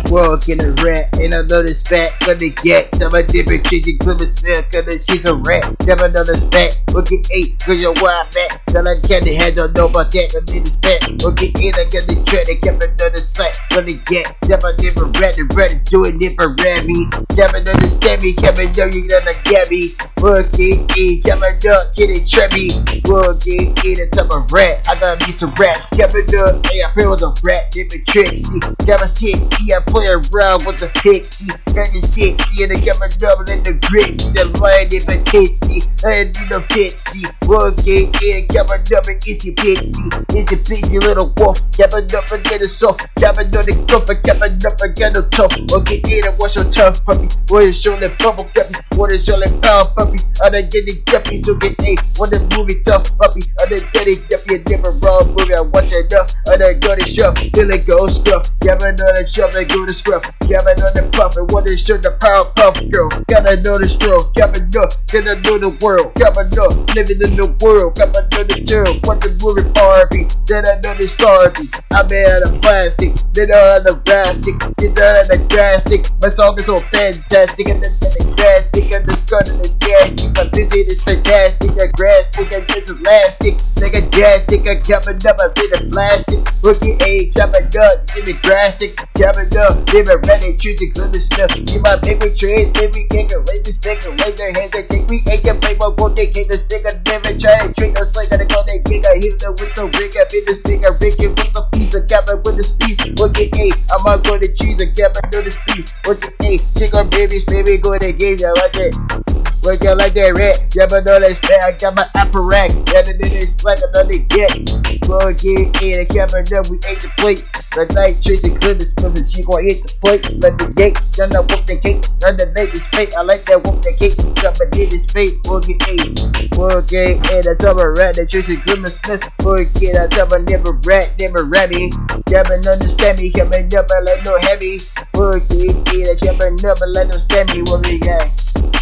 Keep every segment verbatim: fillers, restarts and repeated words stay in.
Walk in a rat, ain't another spat, gonna get some a different chicken, glimmer smell, cause she's a rat. Never another spat, look at eight, cause you're where I'm at. Tell I can't head, don't know about that, I need a spat. Look at eight, I got the track, they kept another sight, gonna get. Never never rat, the rat is doing it for rat me. Never understand me, Kevin, know you gonna get me. Look at eight, Kevin, up, get it, trap me. Look at eight, it's a rat, I gotta be some rats. Kevin, up, hey, I feel with a rat, they been tricksy. Kevin, sixty, I play around with the pixie. Got the sixty, and I got my double in the gritty. The line in my tipsy, I ain't need no pixie. Look at eight, got my double, it's your pixie. It's a pixie little wolf, got my double, get it soft. Got my double, got my double, got no tough. Look at eight, what's your tough puppy? What is your lip bubble puppy? What is your lip pound puppy? I done get it guppy, so get eight. What the movie tough puppy? I done get it guppy, a different raw movie. I watch it up, I done go to shove, till it goes scruff. Got my know the shove, I go to scruff. Got my know the puff, and what is your the power puff girl? Gotta know the strokes, gotta know, gotta know the world. Gotta know, living in the world. Gotta know the girl, what the movie Barbie? Then I know the Barbie. I'm made out of plastic, then I'm out of plastic, then I'm out of drastic. My song is so fantastic, and then the drastic, and the sun and the gas. My visit is fantastic, the grass stick, and it's elastic. Like a drastic, I'm coming up, I'm in the plastic. Look at age, I'm a nut, give me drastic. Coming up, give me ready, choosing good stuff. You my baby trees, baby kick a raise this stick, raise their hands, they think we ain't can play more, go they kick the stick, I never try to trick us like that, I go they kick, I hit the with the rig, I been the stick, I rig it with the piece, I got with the speed. Look at eight, I'm out go to cheese, I got my do the speed. Look at eight, chick on babies, baby, go to game, I like that. Look out like that rat, never know that shit, I got my apparatus, yeah, then it's like another get. Look at eight, I got my number, we ate the plate. The night Tracy Clinton spilling, she gon' hit the plate. Let the gate, done that whoop the cake. Done the nigga's fate, I like that whoop the cake. Got my nigga's face, look at eight. Look at eight, I tell my rat that Tracy Clinton Smith. Look at I tell my never rat, never ratty. Never understand me, can't make never let no heavy. Look at eight, I can't make never let no stand me, what we got?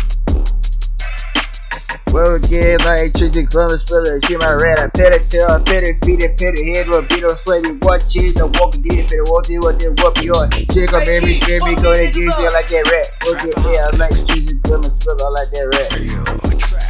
Well, again, like Tracy Columbus Spiller, she my rat. I pet it till I pet it, feed it, pet it, head, will beat on slave, watch it, the walking dead, fit it, walk it, what they walk me on. Chick on baby, baby, go to get you like that rat. Okay, yeah, I like Tracy Columbus Spiller, I like that rat.